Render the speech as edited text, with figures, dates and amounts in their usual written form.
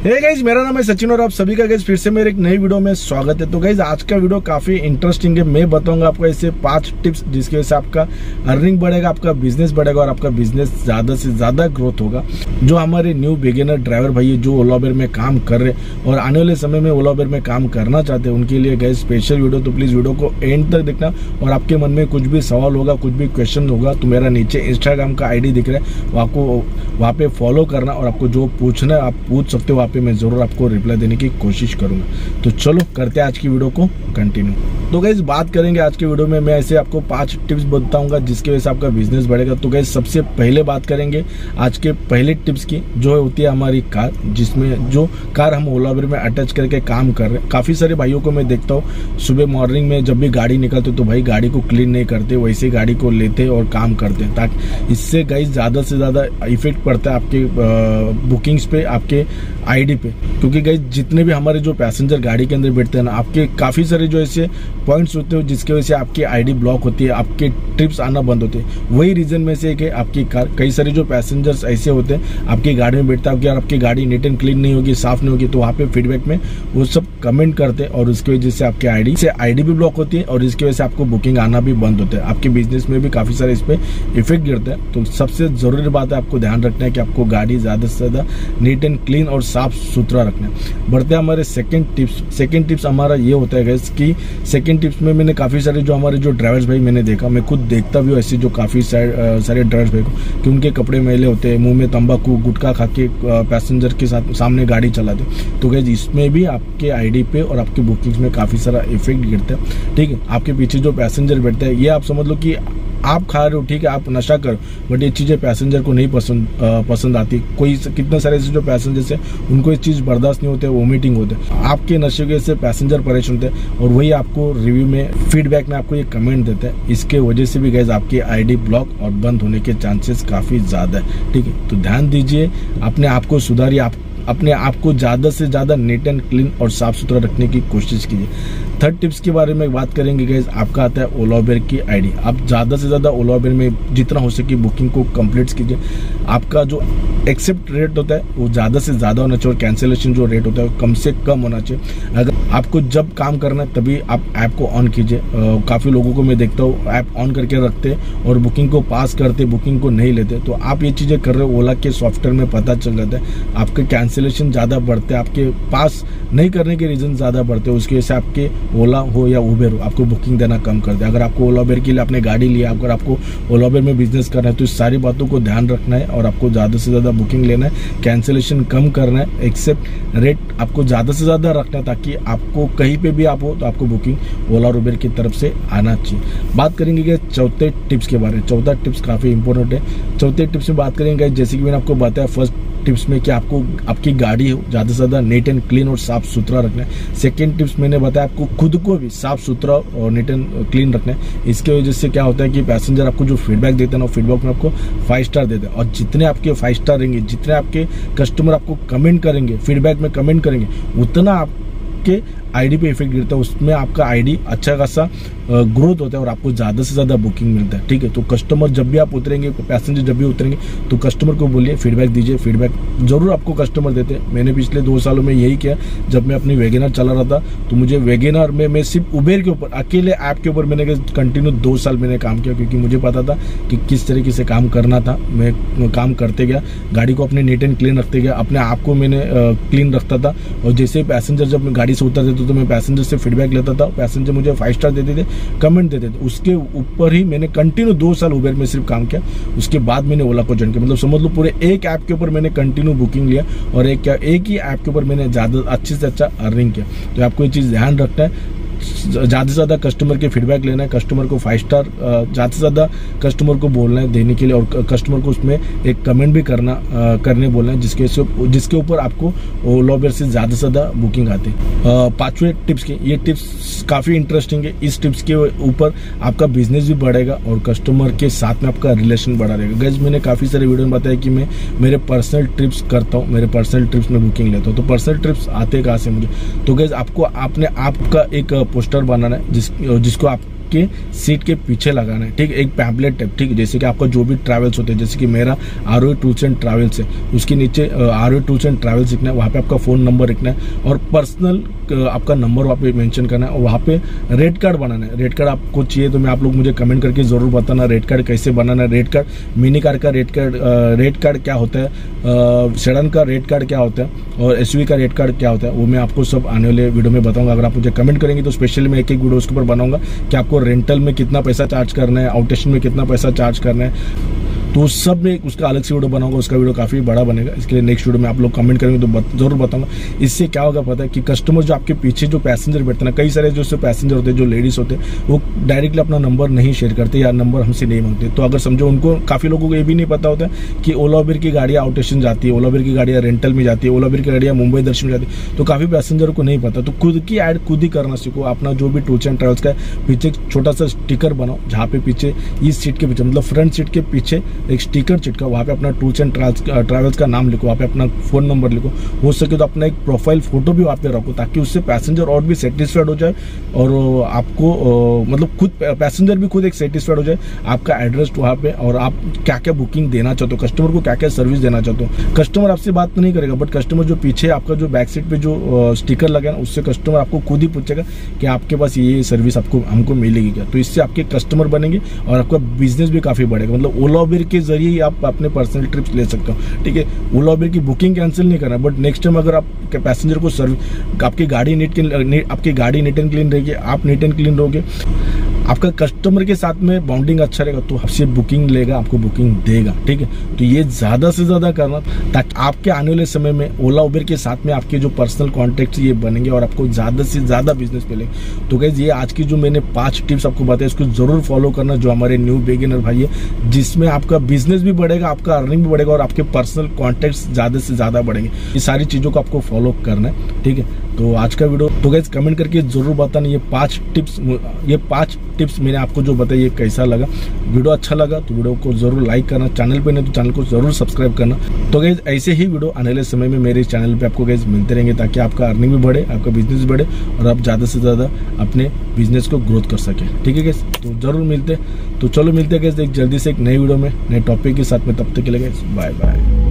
Hey guys, मेरा नाम है सचिन और आप सभी का गाइज फिर से मेरे एक नई वीडियो में स्वागत है। तो गाइज आज का वीडियो काफी इंटरेस्टिंग है। मैं बताऊंगा आपको ऐसे 5 टिप्स जिसकी वजह से आपका अर्निंग बढ़ेगा, आपका बिजनेस बढ़ेगा और आपका बिजनेस ज्यादा से ज्यादा ग्रोथ होगा। जो हमारे न्यू बिगिनर ड्राइवर भाई है जो ओला उबेर में काम कर रहे और आने वाले समय में ओला उबेर में काम करना चाहते हैं, उनके लिए गाइज स्पेशल वीडियो। तो प्लीज वीडियो को एंड तक देखना और आपके मन में कुछ भी सवाल होगा, कुछ भी क्वेश्चन होगा तो मेरा नीचे इंस्टाग्राम का ID दिख रहा है, आपको वहाँ पे फॉलो करना और आपको जो पूछना है आप पूछ सकते हो। वहाँ पे मैं जरूर आपको रिप्लाई देने की कोशिश करूंगा। तो चलो करते हैं आज की वीडियो को कंटिन्यू। तो गाइज बात करेंगे आज की वीडियो में, मैं ऐसे आपको 5 टिप्स बताऊंगा जिसकी वजह से आपका बिजनेस बढ़ेगा। तो गाइज सबसे पहले बात करेंगे आज के पहले टिप्स की, जो होती है हमारी कार, जिसमें जो कार हम ओला उबेर में अटैच करके काम कर रहे हैं। काफी सारे भाइयों को मैं देखता हूँ सुबह मॉर्निंग में जब भी गाड़ी निकलते तो भाई गाड़ी को क्लीन नहीं करते, वैसे गाड़ी को लेते और काम करते, ताकि इससे गाइज ज्यादा से ज्यादा इफेक्ट पड़ता है आपके बुकिंग्स पे, आपके ID पे। क्योंकि गाइज जितने भी हमारे जो पैसेंजर गाड़ी के अंदर बैठते हैं ना, आपके काफी सारे जो ऐसे पॉइंट्स होते हैं जिसकी वजह से आपकी ID ब्लॉक होती है, आपके ट्रिप्स आना बंद होते हैं। वही रीजन में से एक है आपकी कार। कई सारे जो पैसेंजर्स ऐसे होते हैं आपकी गाड़ी में बैठता है कि यार आपकी गाड़ी नीट एंड क्लीन नहीं होगी, साफ नहीं होगी, तो वहाँ पे फीडबैक में वो सब कमेंट करते हैं और उसकी वजह से आपके ID भी ब्लॉक होती है और इसकी वजह से आपको बुकिंग आना भी बंद होता है। आपके बिजनेस में भी काफी सारे इस पे इफेक्ट गिरता है। तो सबसे जरूरी बात है आपको ध्यान रखना है कि आपको गाड़ी ज्यादा से ज्यादा नीट एंड क्लीन और साफ सुथरा रखना है। बढ़ते हैं हमारे सेकंड टिप्स हमारा ये होता है गाइस कि सेकंड टिप्स में मैंने काफी सारे जो हमारे जो ड्राइवर्स भाई मैंने देखा, मैं खुद देखता भी हूँ ऐसे जो काफी सारे ड्राइवर्स भाई को कि उनके कपड़े मैले होते हैं, मुंह में तंबाकू गुटखा खा के पैसेंजर के साथ सामने गाड़ी चलाते। तो गाइस इसमें भी आपके ID पे और आपके बुकिंग्स में काफी सारा इफेक्ट गिरता है। ठीक है, आपके पीछे जो पैसेंजर बैठता है, ये आप समझ लो कि आप खा रहे हो, ठीक है, आप नशा करो, बट ये चीजें पैसेंजर को नहीं पसंद आती। कोई कितने सारे ऐसे जो पैसेंजर्स है उनको ये चीज बर्दाश्त नहीं होते, वोमिटिंग होते, आपके नशे के से पैसेंजर परेशान होते हैं और वही आपको रिव्यू में फीडबैक में आपको ये कमेंट देते हैं। इसके वजह से भी गाइस आपकी ID ब्लॉक और बंद होने के चांसेस काफी ज्यादा है। ठीक है, तो ध्यान दीजिए, अपने आप को सुधारिए, अपने आप को ज्यादा से ज्यादा नीट एंड क्लीन और साफ सुथरा रखने की कोशिश कीजिए। थर्ड टिप्स के बारे में बात करेंगे गाइस, आपका आता है ओला उबेर की ID। आप ज्यादा से ज्यादा ओला उबेर में जितना हो सके बुकिंग को कंप्लीट कीजिए। आपका जो एक्सेप्ट रेट होता है वो ज्यादा से ज्यादा होना चाहिए और कैंसिलेशन जो रेट होता है वो कम से कम होना चाहिए। अगर आपको जब काम करना है तभी आप ऐप को ऑन कीजिए। काफी लोगों को मैं देखता हूँ ऐप ऑन करके रखते और बुकिंग को पास करते, बुकिंग को नहीं लेते। तो आप ये चीजें कर रहे हो, ओला के सॉफ्टवेयर में पता चल जाता है, आपके कैंसिलेशन ज्यादा बढ़ते हैं, आपके पास नहीं करने के रीजन ज्यादा बढ़ते हैं। उसकी वजह से आपके ओला हो या उबेर हो आपको बुकिंग देना कम कर दे। अगर आपको ओला उबेर के लिए आपने गाड़ी लिया, अगर आपको ओला उबेर में बिजनेस करना है तो इस सारी बातों को ध्यान रखना है और आपको ज्यादा से ज्यादा बुकिंग लेना है, कैंसिलेशन कम करना है, एक्सेप्ट रेट आपको ज्यादा से ज्यादा रखना है ताकि आपको कहीं पे भी आप हो तो आपको बुकिंग ओला और उबेर की तरफ से आना चाहिए। बात करेंगे कि चौथे टिप्स के बारे में। चौथा टिप्स काफी इंपॉर्टेंट है। चौथे टिप्स में बात करेंगे जैसे कि मैंने आपको बताया फर्स्ट टिप्स में कि आपको आपकी गाड़ी हो ज्यादा से ज्यादा नीट एंड क्लीन और साफ सुथरा रखना है। सेकंड टिप्स मैंने बताया आपको खुद को भी साफ सुथरा और नीट एंड क्लीन रखना है। इसके वजह से क्या होता है कि पैसेंजर आपको जो फीडबैक देते हैं ना, फीडबैक में आपको 5 स्टार देते हैं और जितने आपके 5 स्टार रहेंगे, जितने आपके कस्टमर आपको कमेंट करेंगे, फीडबैक में कमेंट करेंगे, उतना आपके ID पे इफेक्ट गिरता है, उसमें आपका ID अच्छा खासा ग्रोथ होता है और आपको ज्यादा से ज्यादा बुकिंग मिलता है। ठीक है, तो कस्टमर जब भी आप उतरेंगे, पैसेंजर जब भी उतरेंगे तो कस्टमर को बोलिए, फीडबैक दीजिए। फीडबैक जरूर आपको कस्टमर देते हैं। मैंने पिछले 2 सालों में यही किया। जब मैं अपनी वैगनर चला रहा था तो मुझे वैगनर में मैं सिर्फ उबेर के ऊपर, अकेले ऐप के ऊपर मैंने कंटिन्यू 2 साल मैंने काम किया, क्योंकि मुझे पता था कि किस तरीके से काम करना था। मैं काम करते गया, गाड़ी को अपने नीट एंड क्लीन रखते गया, अपने आप को मैंने क्लीन रखता था और जैसे पैसेंजर जब मैं गाड़ी से उतरते थे तो मैं पैसेंजर से फीडबैक लेता था, पैसेंजर मुझे 5 स्टार देते थे, कमेंट देते थे। उसके ऊपर ही मैंने कंटिन्यू 2 साल उबेर में सिर्फ काम किया। उसके बाद मैंने ओला को ज्वाइन किया। मतलब समझ लो पूरे एक ऐप के ऊपर मैंने कंटिन्यू बुकिंग लिया और एक ही ऐप के ऊपर मैंने ज्यादा अच्छे से अच्छा अर्निंग किया। तो आपको ये चीज ध्यान रखना है, ज्यादा से ज्यादा कस्टमर के फीडबैक लेना है, कस्टमर को 5 स्टार ज्यादा से ज्यादा कस्टमर को बोलना है देने के लिए और कस्टमर को उसमें एक कमेंट भी करने बोलना है जिसके ऊपर आपको ओला उबेर से ज्यादा से ज्यादा बुकिंग आती है। 5वें टिप्स की ये टिप्स काफी इंटरेस्टिंग है। इस टिप्स के ऊपर आपका बिजनेस भी बढ़ेगा और कस्टमर के साथ में आपका रिलेशन बढ़ा रहेगा। गाइस मैंने काफी सारे वीडियो में बताया कि मैं मेरे पर्सनल ट्रिप्स करता हूँ, मेरे पर्सनल ट्रिप्स में बुकिंग लेता हूँ। तो पर्सनल ट्रिप्स आते कहाँ से मुझे? तो गाइस आपको अपने आप का एक पोस्टर बनाना है जिसको आप आपके सीट के पीछे लगाना है, ठीक है। एक पैम्पलेट टाइप, ठीक है, जैसे कि आपका जो भी ट्रैवल्स होते हैं, जैसे कि मेरा आरोही टूर्स एंड ट्रैवल्स है, उसके नीचे आरोही टूर्स एंड ट्रैवल्स लिखना है, वहाँ पे आपका फोन नंबर लिखना है और पर्सनल आपका नंबर वहाँ पे मेंशन करना है और वहाँ पे रेट कार्ड बनाना है। रेट कार्ड आपको चाहिए तो मैं आप लोग मुझे कमेंट करके जरूर बताना रेट कार्ड कैसे बनाना है। रेट कार्ड, मिनी कार का रेट कार्ड क्या होता है, सेडान का रेट कार्ड क्या होता है और एसयूवी का रेट कार्ड क्या होता है, वो मैं आपको सब आने वाले वीडियो में बताऊंगा। अगर आप मुझे कमेंट करेंगे तो स्पेशली मैं एक वीडियो उसके ऊपर बनाऊंगा कि आपको रेंटल में कितना पैसा चार्ज करना है, आउटस्टेशन में कितना पैसा चार्ज करना है, तो उस सब में उसका अलग से वीडियो बनाऊंगा। उसका वीडियो काफी बड़ा बनेगा, इसके लिए नेक्स्ट वीडियो में आप लोग कमेंट करेंगे तो जरूर बताऊंगा। इससे क्या होगा पता है कि कस्टमर जो आपके पीछे जो पैसेंजर बैठते हैं ना, कई सारे जो पैसेंजर होते हैं, जो लेडीज होते हैं, वो डायरेक्टली अपना नंबर नहीं शेयर करते या नंबर हमसे नहीं मांगते। तो अगर समझो उनको, काफी लोगों को ये भी नहीं पता होता है कि ओला उबेर की गाड़ियां आउट स्टेशन जाती है, ओला उबेर की गाड़ियां रेंटल में जाती है, ओला उबेर की गाड़ियां मुंबई दर्शन में जाती है, तो काफी पैसेंजर को नहीं पता। तो खुद की ऐड खुद ही करना सीखो। अपना जो भी टूर्स एंड ट्रैवल्स का पीछे छोटा सा स्टिकर बनाओ, जहाँ पे पीछे इस सीट के पीछे, मतलब फ्रंट सीट के पीछे एक स्टिकर चिटका, वहाँ पे अपना टूर्स एंड ट्रैवल्स का नाम लिखो, वहाँ पे अपना फोन नंबर लिखो, हो सके तो अपना एक प्रोफाइल फोटो भी वहाँ पे रखो, ताकि उससे पैसेंजर और भी सेटिस्फाइड हो जाए और आपको मतलब खुद पैसेंजर भी खुद एक सेटिस्फाइड हो जाए आपका एड्रेस वहाँ पे, और आप क्या क्या बुकिंग देना चाहते हो, कस्टमर को क्या क्या सर्विस देना चाहते हो। कस्टमर आपसे बात तो नहीं करेगा, बट कस्टमर जो पीछे आपका जो बैक सीट पे जो स्टिकर लगा ना, उससे कस्टमर आपको खुद ही पूछेगा कि आपके पास ये सर्विस हमको मिलेगी क्या। तो इससे आपके कस्टमर बनेंगे और आपका बिजनेस भी काफी बढ़ेगा। मतलब ओला उबेर के जरिए ही आप अपने पर्सनल ट्रिप्स ले सकते हो, ठीक है। ओला उबेर की बुकिंग कैंसिल नहीं करना, बट नेक्स्ट टाइम अगर आप पैसेंजर को आपकी गाड़ी नीट एंड क्लीन रहेगी, आप नीट एंड क्लीन रहोगे, आपका कस्टमर के साथ में बॉन्डिंग अच्छा रहेगा, तो आपसे बुकिंग लेगा, आपको बुकिंग देगा, ठीक है। तो ये ज्यादा से ज्यादा करना, ताकि आपके आने वाले समय में ओला उबेर के साथ में आपके जो पर्सनल कॉन्टेक्ट ये बनेंगे और आपको ज्यादा से ज्यादा बिजनेस मिलेगा। तो गाइस, ये आज की जो मैंने 5 टिप्स आपको बताया, इसको जरूर फॉलो करना, जो हमारे न्यू बिगिनर भाई है, जिसमें आपका बिजनेस भी बढ़ेगा, आपका अर्निंग भी बढ़ेगा और आपके पर्सनल कॉन्टेक्ट ज्यादा से ज्यादा बढ़ेंगे। ये सारी चीजों को आपको फॉलो करना है, ठीक है। तो आज का वीडियो, तो गाइस कमेंट करके जरूर बताना ये 5 टिप्स मैंने आपको जो बताई ये कैसा लगा। वीडियो अच्छा लगा तो वीडियो को जरूर लाइक करना, चैनल पे नहीं तो चैनल को जरूर सब्सक्राइब करना। तो गाइस ऐसे ही वीडियो आने वाले समय में मेरे चैनल पे आपको गाइस मिलते रहेंगे, ताकि आपका अर्निंग भी बढ़े, आपका बिजनेस भी बढ़े और आप ज्यादा से ज्यादा अपने बिजनेस को ग्रोथ कर सके, ठीक है गाइस। तो जरूर मिलते, तो चलो मिलते हैं गाइस एक जल्दी से एक नई वीडियो में नए टॉपिक के साथ में। तब तक के लिए गाइस बाय बाय।